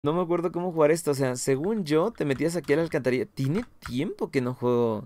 No me acuerdo cómo jugar esto. O sea, según yo, te metías aquí a la alcantarilla. Tiene tiempo que no juego.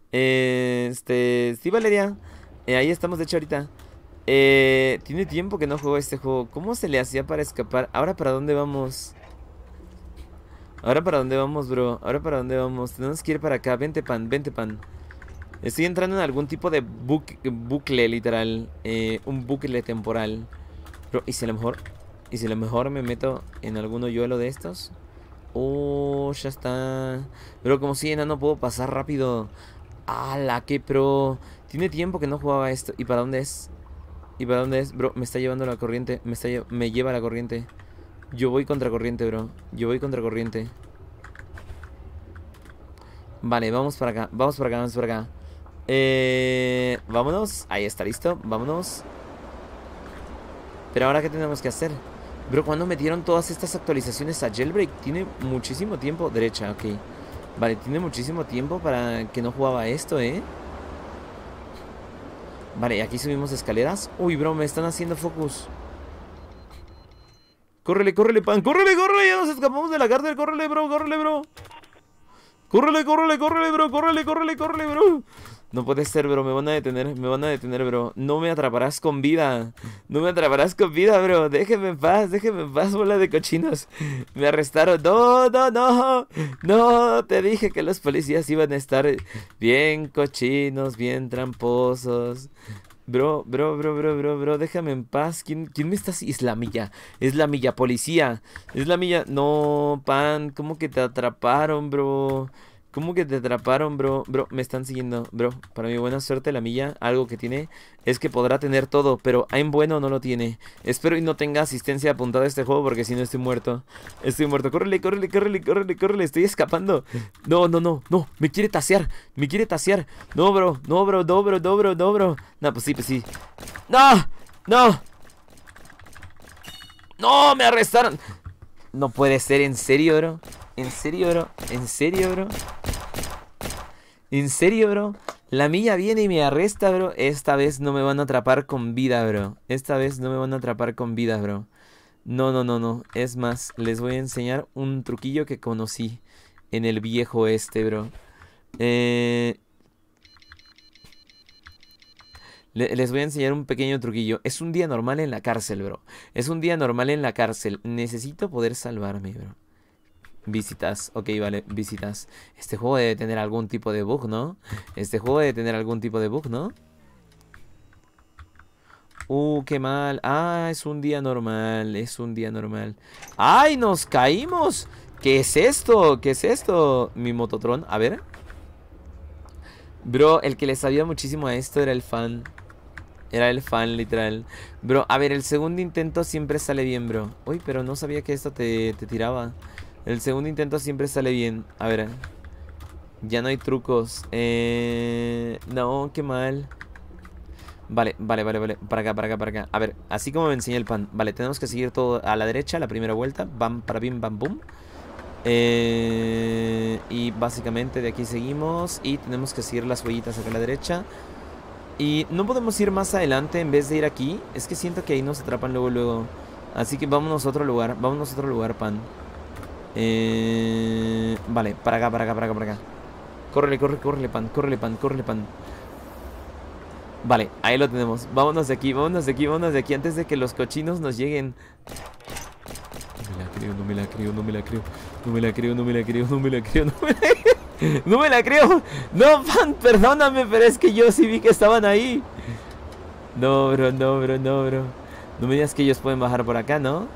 Sí, Valeria. Ahí estamos, de hecho, ahorita. Tiene tiempo que no juego este juego. ¿Cómo se le hacía para escapar? ¿Ahora para dónde vamos? ¿Ahora para dónde vamos, bro? ¿Ahora para dónde vamos? Tenemos que ir para acá. Vente, pan, vente, pan. Estoy entrando en algún tipo de bucle, literal. Un bucle temporal. Bro, ¿y si a lo mejor... ¿Y si a lo mejor me meto en algún hoyuelo de estos? Oh, ya está. Pero como si no puedo pasar rápido. ¡Hala, qué pro! Tiene tiempo que no jugaba esto. ¿Y para dónde es? ¿Y para dónde es? Bro, me está llevando la corriente. Me lleva la corriente. Yo voy contra corriente, bro. Yo voy contra corriente. Vale, vamos para acá. Vamos para acá, vamos para acá. Vámonos. Ahí está, listo. Vámonos. Pero ahora, ¿qué tenemos que hacer? Bro, ¿cuándo metieron todas estas actualizaciones a Jailbreak? Tiene muchísimo tiempo. Derecha, ok. Vale, tiene muchísimo tiempo para que no jugaba esto, ¿eh? Vale, aquí subimos escaleras. Uy, bro, me están haciendo focus. Córrele, córrele, pan. Córrele, córrele. Ya nos escapamos de la cárcel. Córrele, bro, córrele, bro. Córrele, córrele, córrele, bro. Córrele, córrele, córrele, bro. No puede ser, bro. Me van a detener. Me van a detener, bro. No me atraparás con vida. No me atraparás con vida, bro. Déjeme en paz. Déjeme en paz, bola de cochinos. Me arrestaron. No, no, no. No, te dije que los policías iban a estar bien cochinos, bien tramposos. Bro, déjame en paz. ¿Quién me está así? Es la milla. Es la milla policía. Es la milla. No, pan. ¿Cómo que te atraparon, bro? ¿Cómo que te atraparon, bro? Bro, me están siguiendo, bro. Para mi buena suerte, la milla, algo que tiene es que podrá tener todo, pero en bueno no lo tiene. Espero y no tenga asistencia apuntada a este juego, porque si no estoy muerto. Estoy muerto. Córrele, córrele, córrele, córrele, córrele. Estoy escapando. No, no, no, no. Me quiere tasear. Me quiere tasear. No, bro. No, bro. No, bro. No, bro. No, bro. No, pues sí, pues sí. ¡No! ¡No! ¡No! ¡Me arrestaron! No puede ser, ¿en serio, bro? ¿En serio, bro? ¿En serio, bro? ¿En serio, bro? La milla viene y me arresta, bro. Esta vez no me van a atrapar con vida, bro. Esta vez no me van a atrapar con vida, bro. No, no, no, no. Es más, les voy a enseñar un truquillo que conocí en el viejo este, bro. Eh... Les voy a enseñar un pequeño truquillo. Es un día normal en la cárcel, bro. Es un día normal en la cárcel. Necesito poder salvarme, bro. Visitas, ok, vale, visitas. Este juego debe tener algún tipo de bug, ¿no? Este juego debe tener algún tipo de bug, ¿no? Qué mal. Ah, es un día normal, es un día normal. ¡Ay, nos caímos! ¿Qué es esto? ¿Qué es esto? Mi Mototron, a ver. Bro, el que le sabía muchísimo a esto era el fan. Era el fan, literal. Bro, a ver, el segundo intento siempre sale bien, bro. Uy, pero no sabía que esto te tiraba. El segundo intento siempre sale bien. A ver. Ya no hay trucos. No, qué mal. Vale, vale, vale, vale. Para acá, para acá, para acá. A ver, así como me enseñé el pan. Vale, tenemos que seguir todo a la derecha, la primera vuelta. Bam, para bim, bam, boom. Y básicamente de aquí seguimos. Y tenemos que seguir las huellitas acá a la derecha. Y no podemos ir más adelante en vez de ir aquí. Es que siento que ahí nos atrapan luego, luego. Así que vámonos a otro lugar. Vámonos a otro lugar, pan. Vale, para acá, para acá, para acá, para acá. Córrele, córrele, córrele, pan, córrele, pan, córrele, pan. Vale, ahí lo tenemos. Vámonos de aquí, vámonos de aquí, vámonos de aquí antes de que los cochinos nos lleguen. No me la creo, no me la creo, no me la creo. No me la creo, no me la creo, no me la creo, no me la creo. No me la creo. No, pan, perdóname, pero es que yo sí vi que estaban ahí. No, bro, no, bro, no, bro. No me digas que ellos pueden bajar por acá, ¿no?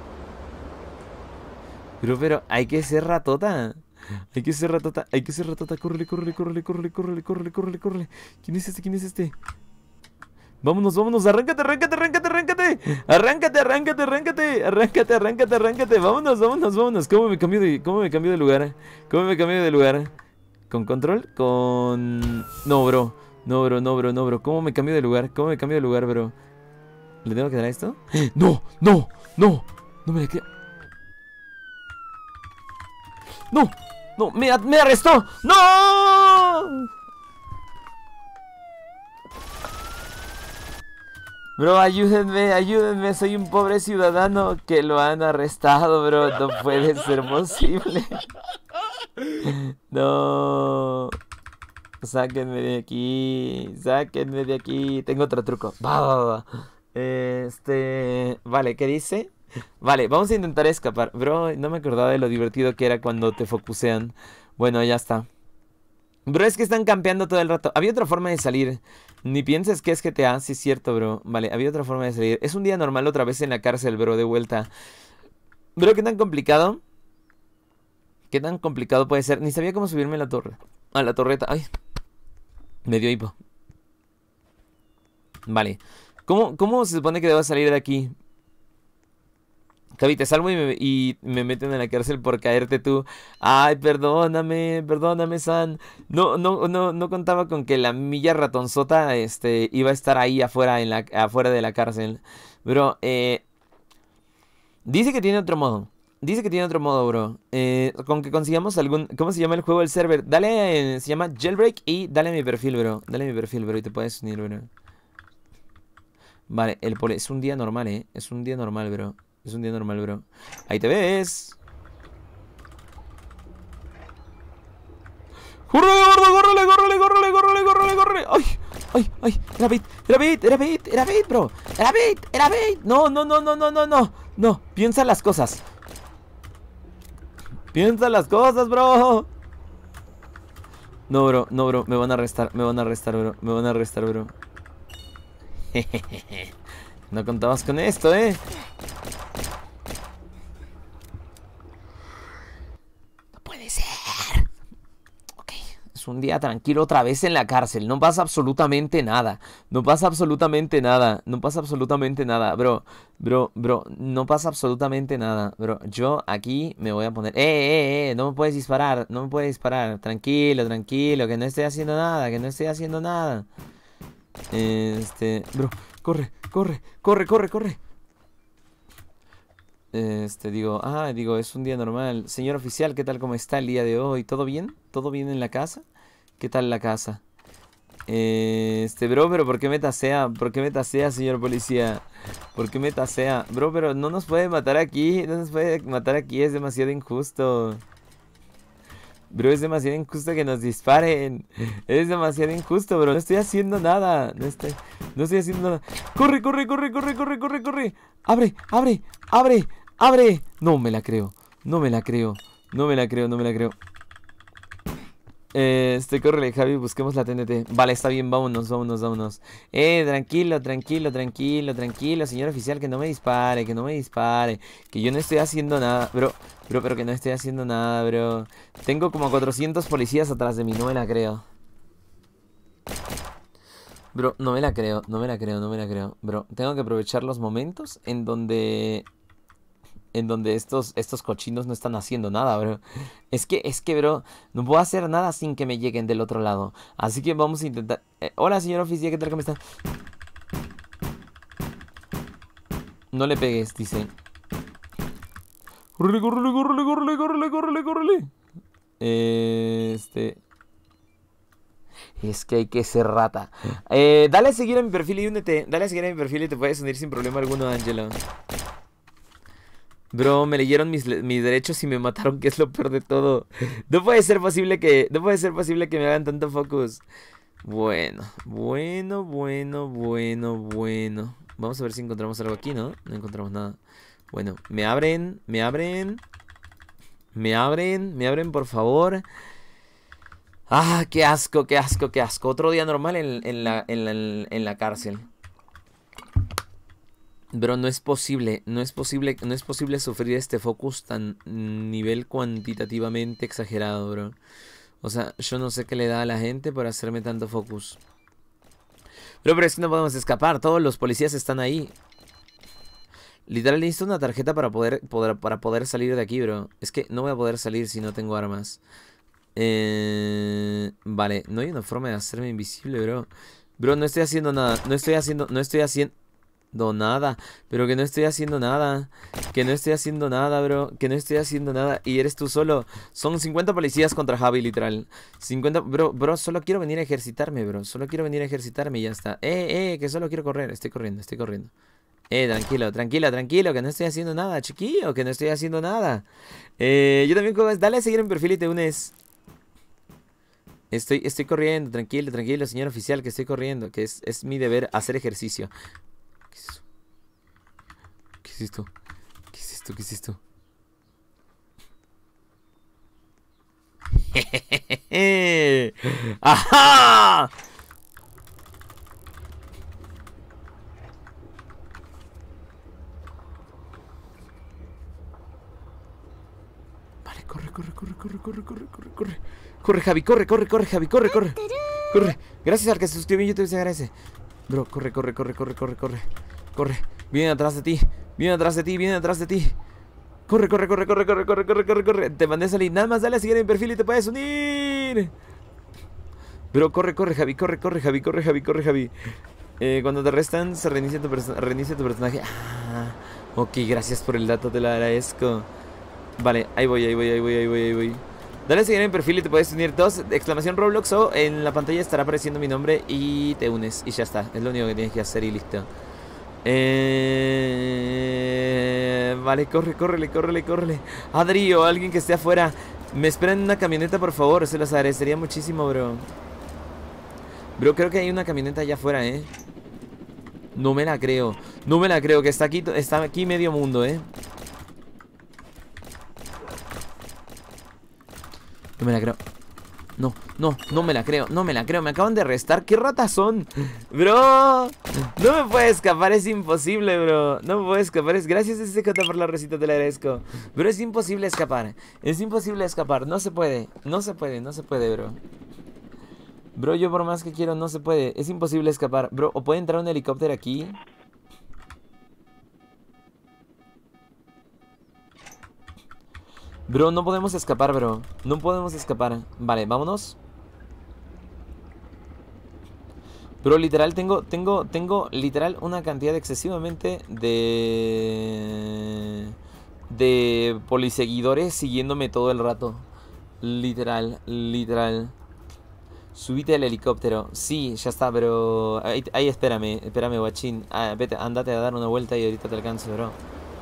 Pero hay que ser ratota. Hay que ser ratota, hay que ser ratota. Córrele, córrele, córrele, córrele, córrele, córrele, córrele, córrele. ¿Quién es este? ¿Quién es este? Vámonos, vámonos, arráncate, arráncate, arráncate, arráncate. Arráncate, arráncate, arráncate. Arráncate, arráncate, arráncate. Vámonos, vámonos, vámonos. ¿Cómo me cambio de lugar? ¿Cómo me cambio de lugar? ¿Con control? Con... No, bro. No, bro, no, bro, no, bro. ¿Cómo me cambio de lugar? ¿Cómo me cambio de lugar, bro? ¿Le tengo que dar a esto? ¡No! ¡No! ¡No! No me la creo. ¡No! ¡No! ¡Me arrestó! ¡No! Bro, ayúdenme, ayúdenme. Soy un pobre ciudadano que lo han arrestado, bro. No puede ser posible. No. Sáquenme de aquí. Sáquenme de aquí. Tengo otro truco. Va, va, va. Vale, ¿qué dice? Vale, vamos a intentar escapar. Bro, no me acordaba de lo divertido que era cuando te focusean. Bueno, ya está. Bro, es que están campeando todo el rato. Había otra forma de salir. Ni pienses que es GTA. Sí, es cierto, bro. Vale, había otra forma de salir. Es un día normal otra vez en la cárcel, bro, de vuelta. Bro, ¿qué tan complicado? ¿Qué tan complicado puede ser? Ni sabía cómo subirme a la torre. A la torreta. Ay, me dio hipo. Vale. ¿Cómo se supone que debo salir de aquí? Javi, te salvo y me meten en la cárcel por caerte tú. Ay, perdóname, perdóname, San. No contaba con que la milla ratonzota, iba a estar ahí afuera, afuera de la cárcel. Bro, dice que tiene otro modo. Dice que tiene otro modo, bro. Con que consigamos algún... ¿Cómo se llama el juego del server? Dale, se llama Jailbreak y dale a mi perfil, bro. Dale a mi perfil, bro, y te puedes unir, bro. Vale, es un día normal, Es un día normal, bro. Es un día normal, bro. Ahí te ves. ¡Córrele, gordo! ¡Córrele, córrele, córrele, córrele, córrele, córrele! ¡Ay! ¡Ay, ay! Era bait, era bait, era bait, era bait, bro. Era bait, era bait. No, no, no, no, no, no, no. No, piensa las cosas. Piensa las cosas, bro. No, bro, no, bro. Me van a arrestar, me van a arrestar, bro. Me van a arrestar, bro. No contabas con esto, No puede ser. Ok, es un día tranquilo otra vez en la cárcel. No pasa absolutamente nada. No pasa absolutamente nada. No pasa absolutamente nada, bro. Bro, no pasa absolutamente nada, bro. Yo aquí me voy a poner... No me puedes disparar, no me puedes disparar. Tranquilo, tranquilo, que no estoy haciendo nada, que no estoy haciendo nada. Bro, corre, corre, corre, corre, corre. Digo, es un día normal. Señor oficial, ¿qué tal? ¿Cómo está el día de hoy? ¿Todo bien? ¿Todo bien en la casa? ¿Qué tal la casa? Bro, pero ¿por qué me tasea? ¿Por qué me tasea, señor policía? ¿Por qué me tasea? Bro, pero no nos puede matar aquí. No nos puede matar aquí, es demasiado injusto. Bro, es demasiado injusto que nos disparen. Es demasiado injusto, bro. No estoy haciendo nada. No estoy haciendo nada. ¡Corre, corre, corre, corre, corre, corre, corre! ¡Abre, abre, abre, abre! No me la creo. No me la creo. No me la creo, no me la creo. Córrele, Javi, busquemos la TNT. Vale, está bien, vámonos, vámonos, vámonos. Tranquilo, tranquilo, tranquilo, tranquilo, señor oficial, que no me dispare, que no me dispare. Que yo no estoy haciendo nada, bro, pero que no estoy haciendo nada, bro. Tengo como 400 policías atrás de mí, no me la creo. Bro, no me la creo, no me la creo, no me la creo. Bro, tengo que aprovechar los momentos en donde estos cochinos no están haciendo nada, bro. Es que, bro, no puedo hacer nada sin que me lleguen del otro lado. Así que vamos a intentar... hola, señor oficial, ¿qué tal? ¿Cómo está? No le pegues, dice. ¡Córrele, córrele, córrele, córrele, córrele, córrele, córrele! Es que hay que ser rata. Dale a seguir a mi perfil y únete. Dale a seguir a mi perfil y te puedes unir sin problema alguno, Angelo. Bro, me leyeron mis derechos y me mataron, que es lo peor de todo. No puede ser posible que me hagan tanto focus. Bueno, bueno, bueno, bueno, bueno. Vamos a ver si encontramos algo aquí, ¿no? No encontramos nada. Bueno, me abren, me abren. Me abren, me abren, por favor. Ah, qué asco, qué asco, qué asco. Otro día normal en la cárcel. Bro, no es posible, no es posible sufrir este focus tan nivel cuantitativamente exagerado, bro. O sea, yo no sé qué le da a la gente por hacerme tanto focus. Pero es que no podemos escapar, todos los policías están ahí. Literal necesito una tarjeta para poder salir de aquí, bro. Es que no voy a poder salir si no tengo armas. Vale, no hay una forma de hacerme invisible, bro. Bro, no estoy haciendo nada, no estoy haciendo... No, nada. Pero que no estoy haciendo nada. Que no estoy haciendo nada, bro. Que no estoy haciendo nada. Y eres tú solo. Son 50 policías contra Javi, literal. 50... Bro, solo quiero venir a ejercitarme, bro. Solo quiero venir a ejercitarme y ya está. Que solo quiero correr. Estoy corriendo, estoy corriendo. Tranquilo, tranquilo, tranquilo. Que no estoy haciendo nada, chiquillo. Que no estoy haciendo nada. Yo también... Dale a seguir en mi perfil y te unes. Estoy corriendo, tranquilo, tranquilo, señor oficial, que estoy corriendo. Que es mi deber hacer ejercicio. ¿Qué es esto? ¿Qué es esto? ¿Qué es esto? ¿Qué es esto? ¡Ajá! Vale, corre, corre, corre, corre, corre, corre, corre, corre. Corre, Javi, corre, corre, corre, Javi, corre, corre. Corre. Gracias al que se suscribió en YouTube, se agradece. Bro, corre, corre, corre, corre, corre, corre. Corre. Vienen atrás de ti. Vienen atrás de ti, vienen atrás de ti. Corre, corre, corre, corre, corre, corre, corre, corre, corre. Te mandé a salir. Nada más dale a seguir en mi perfil y te puedes unir. Bro, corre, corre, Javi, corre, corre, Javi, corre, Javi, corre, Javi. Cuando te arrestan, se reinicia tu personaje. Ah, ok, gracias por el dato, te lo agradezco. Vale, ahí voy, ahí voy, ahí voy, ahí voy, ahí voy. Dale a seguir en mi perfil y te puedes unir. Todos, exclamación Roblox, o en la pantalla estará apareciendo mi nombre y te unes. Y ya está, es lo único que tienes que hacer y listo. Vale, corre, córrele, córrele, córrele. Adri o alguien que esté afuera, me espera en una camioneta, por favor. Se los agradecería muchísimo, bro. Bro, creo que hay una camioneta allá afuera, No me la creo. No me la creo, que está aquí medio mundo, No me la creo. No, no, no me la creo, no me la creo. Me acaban de arrestar. ¿Qué ratas son? Bro, no me puede escapar, es imposible, bro. No me puedo escapar. Gracias SJ por la recita, te la agradezco. Pero es imposible escapar. Es imposible escapar. No se puede. No se puede, no se puede, bro. Bro, yo por más que quiero no se puede. Es imposible escapar. Bro, o puede entrar un helicóptero aquí. Bro, no podemos escapar, bro. No podemos escapar. Vale, vámonos. Bro, literal, tengo literal una cantidad excesivamente de poliseguidores siguiéndome todo el rato. Literal, literal. Subite al helicóptero. Sí, ya está, bro. Ahí espérame, guachín. Vete, andate a dar una vuelta y ahorita te alcanzo, bro.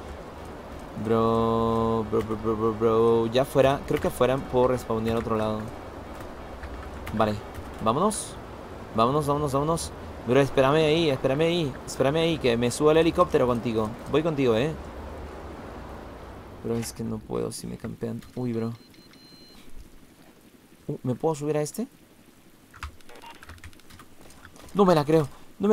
Bro. Ya fuera, creo que afuera puedo respawnear a otro lado. Vale, vámonos. Vámonos. Bro, espérame ahí, que me suba al helicóptero contigo. Voy contigo, Bro, es que no puedo si me campean. Uy, bro. ¿Me puedo subir a este? No me la creo.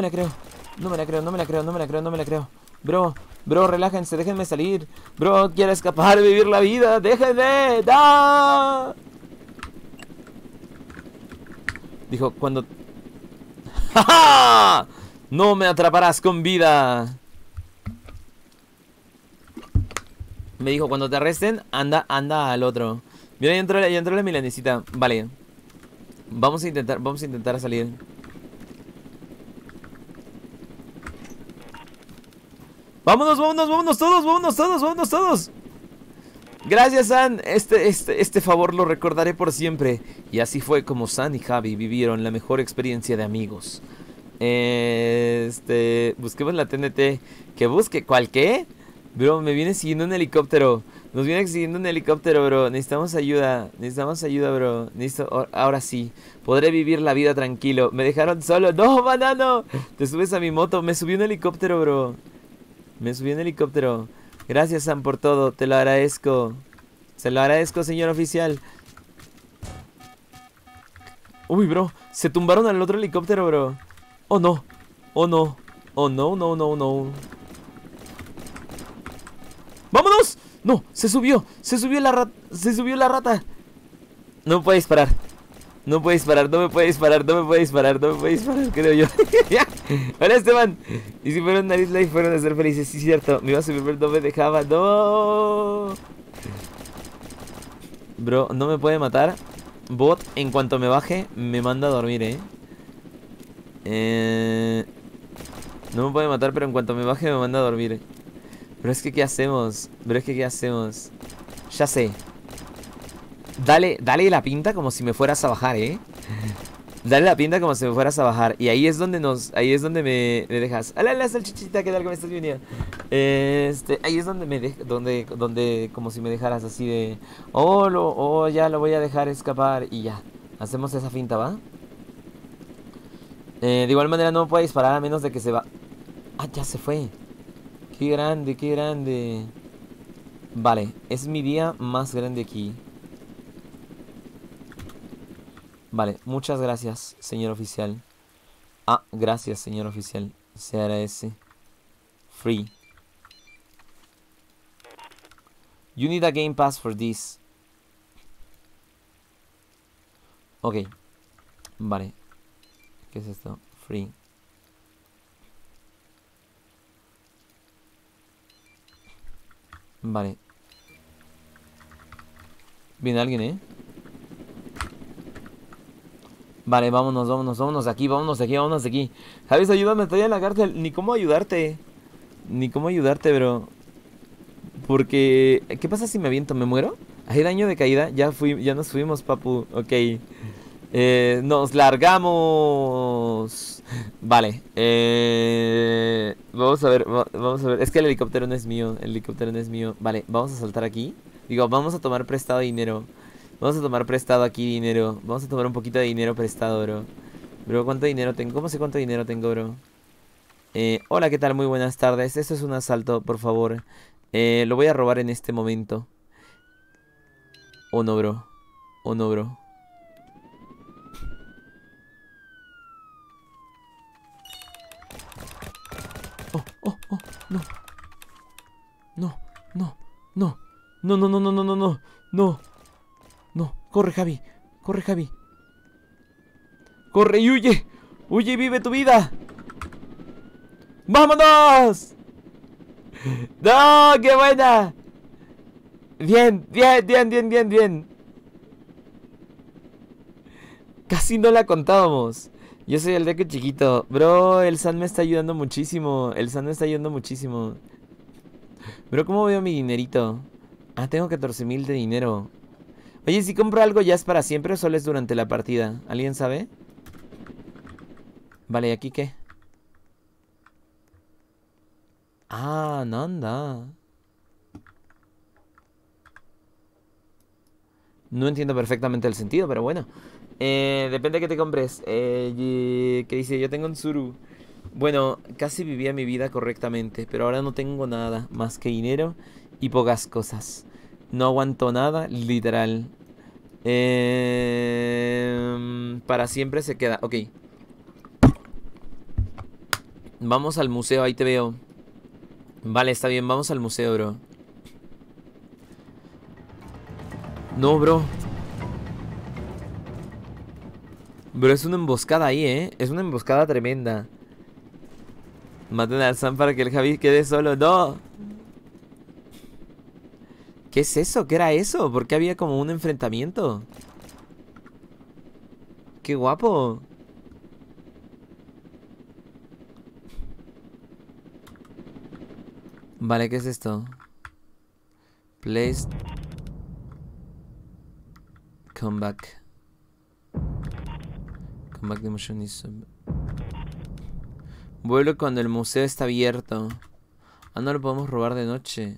Bro, relájense, déjenme salir. Bro, quiero escapar, vivir la vida. Déjenme. ¡Da! Dijo, cuando... ¡Ja! No me atraparás con vida. Me dijo, cuando te arresten, anda al otro. Mira, ya entró la milanesita. Vale. Vamos a intentar salir. Vámonos todos. Gracias, San. Este favor lo recordaré por siempre. Y así fue como San y Javi vivieron la mejor experiencia de amigos. Busquemos la TNT. ¿Que busque? ¿Cuál qué? Bro, me viene siguiendo un helicóptero. Nos viene siguiendo un helicóptero, bro. Necesitamos ayuda, bro. Ahora sí. Podré vivir la vida tranquilo. Me dejaron solo. ¡No, banano! Te subes a mi moto. Me subió un helicóptero, bro. Gracias, Sam, por todo. Te lo agradezco. Se lo agradezco, señor oficial. Uy, bro. Se tumbaron al otro helicóptero, bro. Oh, no. No. ¡Vámonos! No, se subió la rata. No me puede disparar. No me puede disparar, creo yo. Hola, Esteban. Y si fueron nariz life, fueron a ser felices. Sí, cierto. Me iba a subir, pero no me dejaba. No. Bro, no me puede matar. Bot, en cuanto me baje, me manda a dormir, No me puede matar, pero en cuanto me baje me manda a dormir. Pero es que, ¿qué hacemos? Pero es que, ¿qué hacemos? Ya sé. Dale la pinta como si me fueras a bajar, ¿eh? Dale la pinta como si me fueras a bajar. Y ahí es donde ahí es donde me dejas. ¡Hala, la salchichita! ¿Qué tal? ¿Cómo estás, bienvenida? Ahí es donde donde como si me dejaras así de... Oh, ya lo voy a dejar escapar. Y ya. Hacemos esa finta, ¿va? De igual manera no me puede disparar a menos de que se va... Ah, ya se fue. Qué grande, qué grande. Vale, es mi día más grande aquí. Vale, muchas gracias, señor oficial. Ah, gracias, señor oficial. Se agradece. Free. You need a game pass for this. Ok. Vale. ¿Qué es esto? Free. Vale. Viene alguien, ¿eh? Vale, vámonos de aquí, vámonos de aquí. Javis, ayúdame, estoy en la cárcel. Ni cómo ayudarte. Ni cómo ayudarte, bro. Porque... ¿Qué pasa si me aviento? ¿Me muero? ¿Hay daño de caída? Ya nos fuimos, papu. Ok. Nos largamos. Vale. Vamos a ver, vamos a ver. Es que el helicóptero no es mío. El helicóptero no es mío. Vale, vamos a saltar aquí. Digo, vamos a tomar prestado dinero. Vamos a tomar prestado aquí dinero. Vamos a tomar un poquito de dinero prestado, bro. Bro, ¿cuánto dinero tengo? ¿Cómo sé cuánto dinero tengo, bro? Hola, ¿qué tal? Muy buenas tardes. Esto es un asalto, por favor. Lo voy a robar en este momento. Oh, no, bro. Oh, no, bro. Oh, no. No, no, no. No, no, no, no, no, no, no. No. No. Corre, Javi. Corre, Javi. Corre y huye. Huye y vive tu vida. ¡Vámonos! ¡No! ¡Qué buena! Bien, bien, bien, bien, bien, bien. Casi no la contábamos. Yo soy el Deku chiquito. Bro, el San me está ayudando muchísimo. El San me está ayudando muchísimo. Bro, ¿cómo veo mi dinerito? Ah, tengo 14,000 de dinero. Oye, si compro algo, ¿ya es para siempre o solo es durante la partida? ¿Alguien sabe? Vale, ¿y aquí qué? Ah, nada. No entiendo perfectamente el sentido, pero bueno. Depende de qué te compres. ¿Qué dice? Yo tengo un Suru. Bueno, casi vivía mi vida correctamente, pero ahora no tengo nada más que dinero y pocas cosas. No aguanto nada, literal. Para siempre se queda. Ok. Vamos al museo, ahí te veo. Vale, está bien, vamos al museo, bro. No, bro. Bro, es una emboscada ahí, ¿eh? Es una emboscada tremenda. Maten al Sam para que el Javi quede solo. ¡No! ¿Qué es eso? ¿Qué era eso? ¿Por qué había como un enfrentamiento? ¡Qué guapo! Vale, ¿qué es esto? Place... Come back. Come back the motion is... Vuelve cuando el museo está abierto. Ah, no lo podemos robar de noche.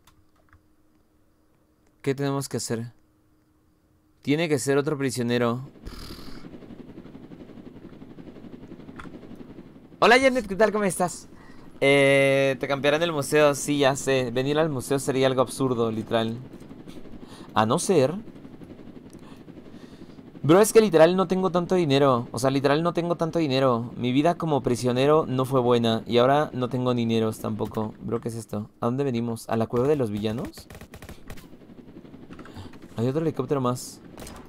¿Qué tenemos que hacer? Tiene que ser otro prisionero. Hola Janet, ¿qué tal? ¿Cómo estás? Te cambiarán el museo, sí, ya sé. Venir al museo sería algo absurdo, literal. A no ser... Bro, es que literal no tengo tanto dinero. O sea, literal no tengo tanto dinero. Mi vida como prisionero no fue buena. Y ahora no tengo dineros tampoco. Bro, ¿qué es esto? ¿A dónde venimos? ¿A la cueva de los villanos? Hay otro helicóptero más.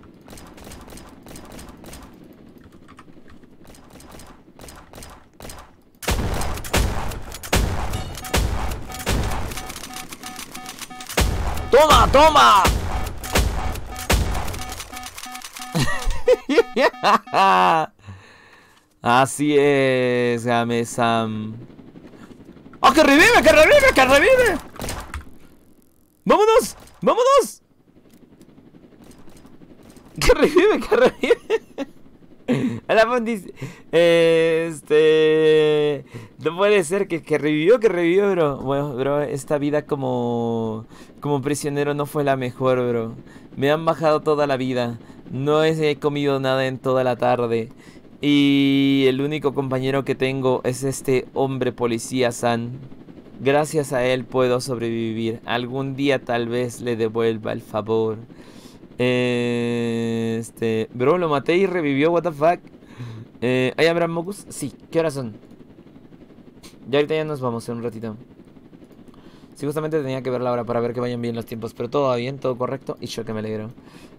¡Toma, toma! Así es, Game-san. ¡Oh, que revive, que revive, que revive! ¡Vámonos! ¡Vámonos! ¡Que revive, que revive! Alamón dice... No puede ser que revivió, bro. Bueno, bro, esta vida como prisionero no fue la mejor, bro. Me han bajado toda la vida. No he comido nada en toda la tarde. Y el único compañero que tengo es este hombre policía San. Gracias a él puedo sobrevivir. Algún día tal vez le devuelva el favor. Bro, lo maté y revivió, what the fuck. ¿Hay Abraham Mocus? Sí, ¿qué horas son? Ya ahorita ya nos vamos en un ratito. Sí, justamente tenía que ver la hora para ver que vayan bien los tiempos. Pero todo va bien, todo correcto. Y yo que me alegro.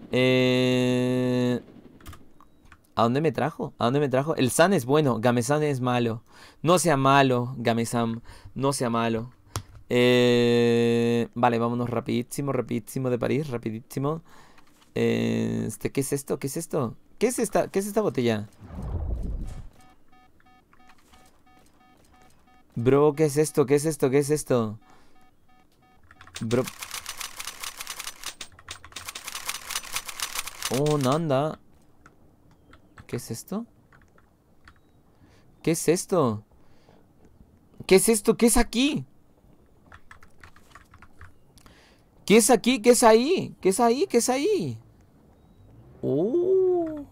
¿A dónde me trajo? ¿A dónde me trajo? El San es bueno, Game-san es malo. No sea malo, Game-san. No sea malo. Vale, vámonos rapidísimo, rapidísimo de París, rapidísimo. ¿Qué es esto? ¿Qué es esto? ¿Qué es esta botella? Bro, ¿qué es esto? ¿Qué es esto? ¿Qué es esto? Bro. Oh, nanda. ¿Qué es esto? ¿Qué es esto? ¿Qué es esto? ¿Qué es aquí? ¿Qué es aquí? ¿Qué es ahí? ¿Qué es ahí? ¿Qué es ahí? Oh.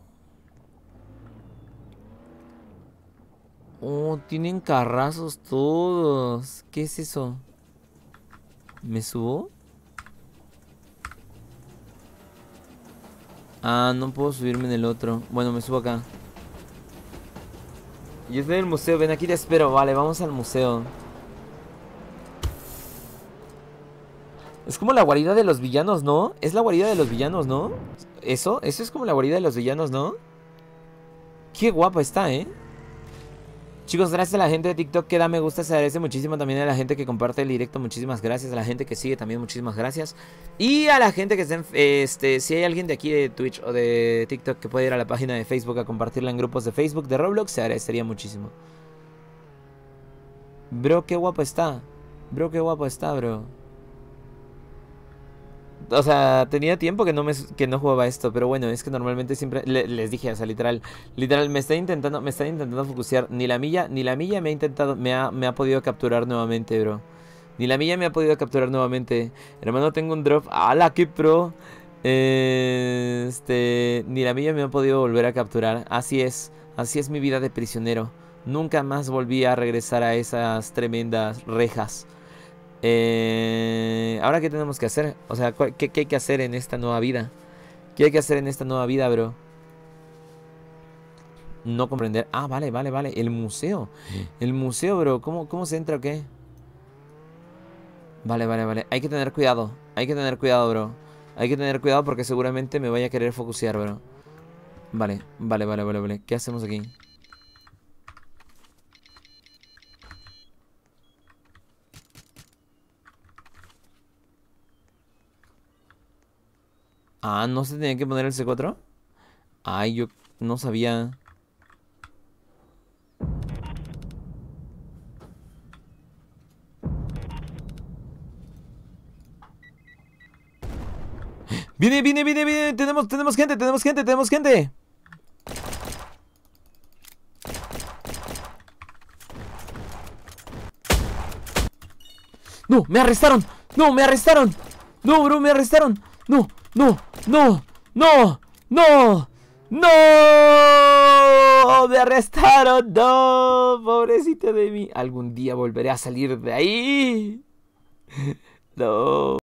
Oh, tienen carrazos todos. ¿Qué es eso? ¿Me subo? Ah, no puedo subirme en el otro. Bueno, me subo acá. Yo estoy en el museo, ven aquí te espero. Vale, vamos al museo. Es como la guarida de los villanos, ¿no? Es la guarida de los villanos, ¿no? Eso es como la guarida de los villanos, ¿no? Qué guapa está, ¿eh? Chicos, gracias a la gente de TikTok que da me gusta, se agradece muchísimo. También a la gente que comparte el directo, muchísimas gracias. A la gente que sigue también, muchísimas gracias. Y a la gente que está en... si hay alguien de aquí de Twitch o de TikTok que puede ir a la página de Facebook a compartirla en grupos de Facebook de Roblox, se agradecería muchísimo. Bro, qué guapo está. Bro, qué guapo está, bro. O sea, tenía tiempo que no jugaba esto, pero bueno, es que normalmente siempre les dije, o sea, literal, me están intentando focusear. Ni la milla me ha podido capturar nuevamente, bro. Ni la milla me ha podido capturar nuevamente. Hermano, tengo un drop. ¡Hala, qué pro! Ni la milla me ha podido volver a capturar. Así es mi vida de prisionero. Nunca más volví a regresar a esas tremendas rejas. Ahora, ¿qué tenemos que hacer? O sea, ¿qué hay que hacer en esta nueva vida? ¿Qué hay que hacer en esta nueva vida, bro? No comprender. Ah, vale. El museo. El museo, bro. ¿Cómo se entra o qué? Vale. Hay que tener cuidado. Bro. Hay que tener cuidado porque seguramente me vaya a querer focusear, bro. Vale. ¿Qué hacemos aquí? Ah, ¿no se tenía que poner el C4? Ay, yo no sabía. Viene. Tenemos gente. No, me arrestaron. No, bro, me arrestaron. No. Me arrestaron. No, pobrecito de mí. Algún día volveré a salir de ahí. No.